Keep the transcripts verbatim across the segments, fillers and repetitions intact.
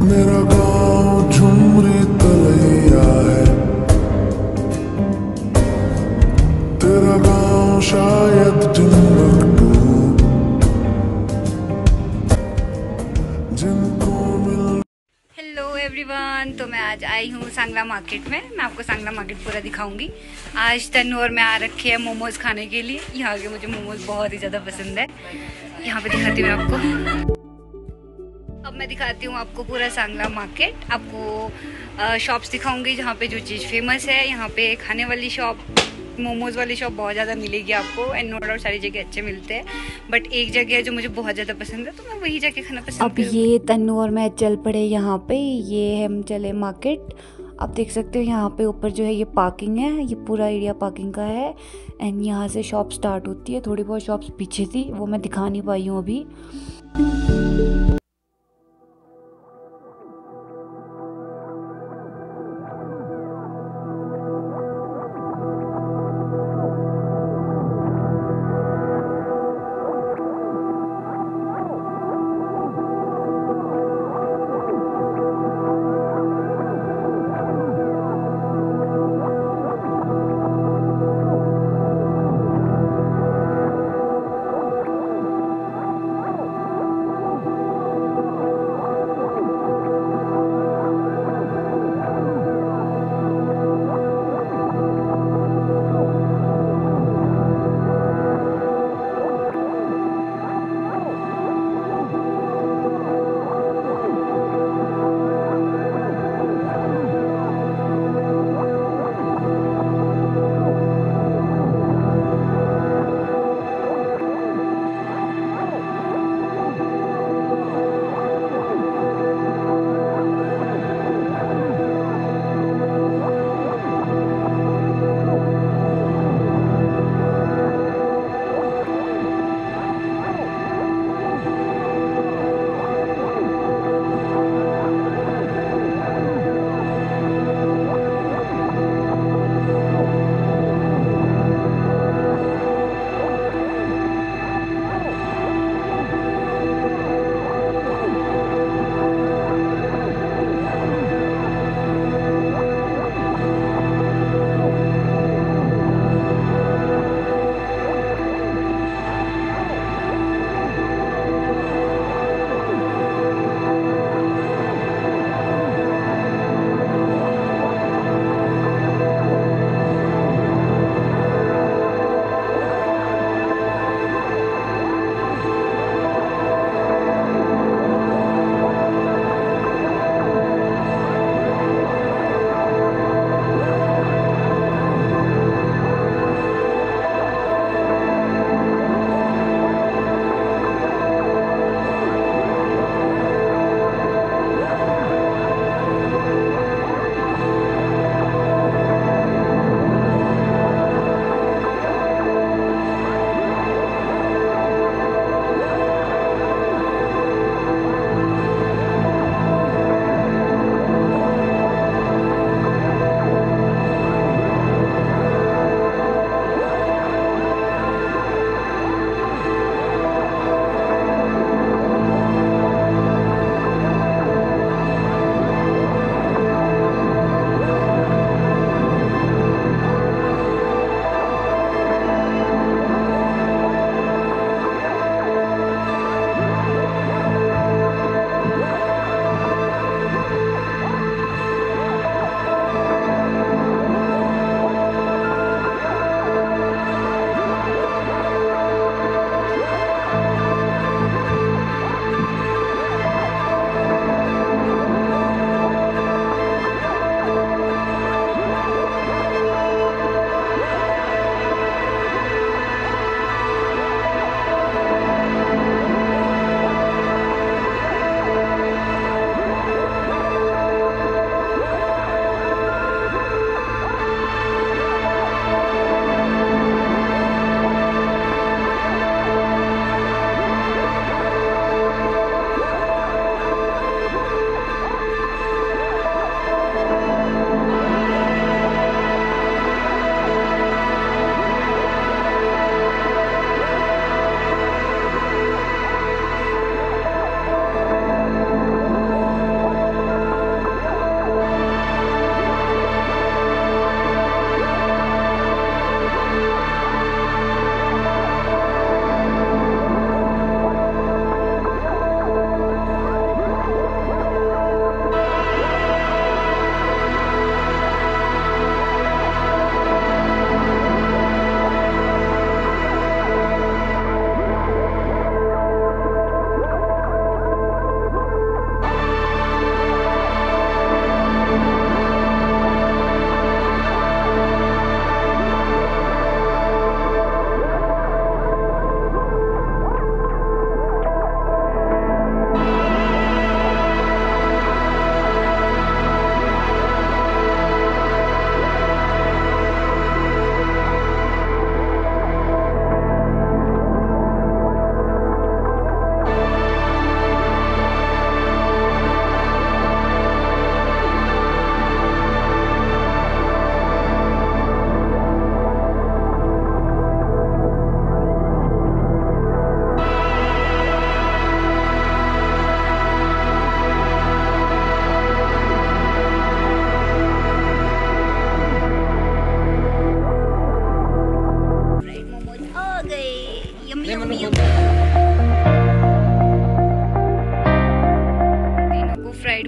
मेरा गाँव झुमरी तलैया है, तेरा गाँव शायद टिम्बकटू। जिनको मिल हेलो एवरीवन, तो मैं आज आई हूँ सांगला मार्केट में। मैं आपको सांगला मार्केट पूरा दिखाऊंगी। आज तनु और मैं आ रखे हैं मोमोज खाने के लिए। यहाँ के मुझे मोमोज बहुत ही ज़्यादा पसंद है। यहाँ पे दिखाती हूँ आपको। अब मैं दिखाती हूँ आपको पूरा सांगला मार्केट। आपको शॉप्स दिखाऊंगी जहाँ पे जो चीज़ फेमस है। यहाँ पे खाने वाली शॉप, मोमोज वाली शॉप बहुत ज़्यादा मिलेगी आपको। एंड नो डाउट सारी जगह अच्छे मिलते हैं, बट एक जगह है जो मुझे बहुत ज़्यादा पसंद है, तो मैं वही जाके खाना पसंद अब ये तन्नू और मैं चल पड़े यहाँ पे। ये हम चले मार्केट। आप देख सकते हो यहाँ पे ऊपर जो है ये पार्किंग है, ये पूरा एरिया पार्किंग का है। एंड यहाँ से शॉप स्टार्ट होती है। थोड़ी बहुत शॉप्स पीछे थी, वो मैं दिखा नहीं पाई हूँ अभी।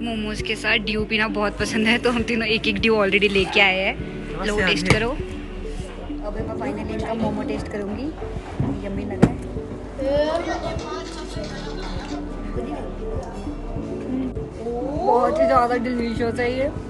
मोमोज के साथ ड्यू पीना बहुत पसंद है, तो हम तीनों एक एक ड्यू ऑलरेडी लेके आए हैं। लो टेस्ट करो। अब मैं फाइनली इनका मोमो टेस्ट करूँगी। यम्मी लग रहा है, बहुत ही ज़्यादा डिलीशियस है ये।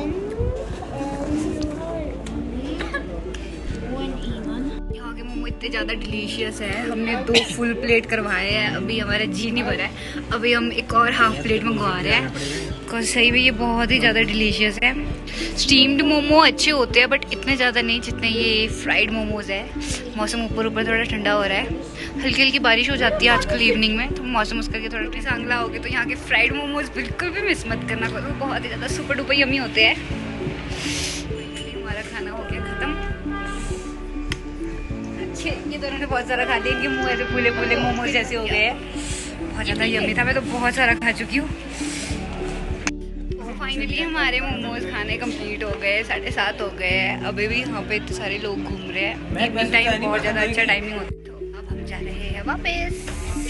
यहाँ के मोमो इतने ज़्यादा डिलीशियस है, हमने दो फुल प्लेट करवाए हैं, अभी हमारा जी नहीं भरा है, अभी हम एक और हाफ प्लेट मंगवा रहे हैं। बिकॉज सही में ये बहुत ही ज़्यादा डिलीशियस है। स्टीम्ड मोमो अच्छे होते हैं बट इतने ज़्यादा नहीं जितने ये फ्राइड मोमोज है। मौसम ऊपर ऊपर थोड़ा ठंडा हो रहा है, हल्की हल्की बारिश हो जाती है आजकल इवनिंग में, तो मौसम उसका के थोड़ा सांगला हो गया। तो यहाँ के फ्राइड मोमोज बिल्कुल भी मिस मत करना, वो बहुत ही ज़्यादा सुपर डुपर यम्मी होते हैं। हमारा खाना हो गया ख़त्म। अच्छे ये दोनों ने बहुत सारा खा लिया, इनके मुँह ऐसे फूले फूले मोमोज जैसे हो गए हैं। बहुत ज़्यादा यम्मी था, मैं तो बहुत सारा खा चुकी हूँ। फाइनली हमारे मोमोज खाने कंप्लीट हो गए, साढ़े सात हो गए हैं। अभी भी यहाँ पे इतने सारे लोग घूम रहे हैं, इवनिंग टाइम बहुत ज़्यादा अच्छा टाइमिंग होता है। तो अब हम जा रहे हैं वापस।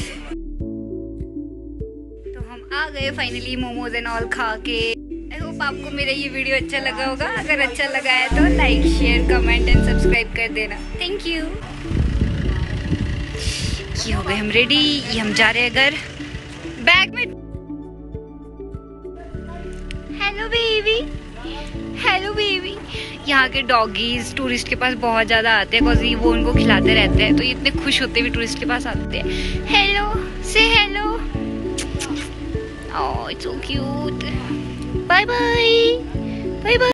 तो हम आ गए फाइनली मोमोज एंड ऑल खा के। आई होप आपको मेरा ये वीडियो अच्छा लगा होगा। अगर अच्छा लगा है तो like share comment and subscribe कर देना। Thank you. ये हो गए हम रेडी, ये हम जा रहे हैं घर। बैग में हेलो बेबी, हेलो बेबी। यहाँ के डॉगीज टूरिस्ट के पास बहुत ज़्यादा आते हैं, बिकॉज वो उनको खिलाते रहते हैं, तो ये इतने खुश होते हुए टूरिस्ट के पास आते हैं। हेलो से hello, oh it's so cute. Bye bye, bye bye.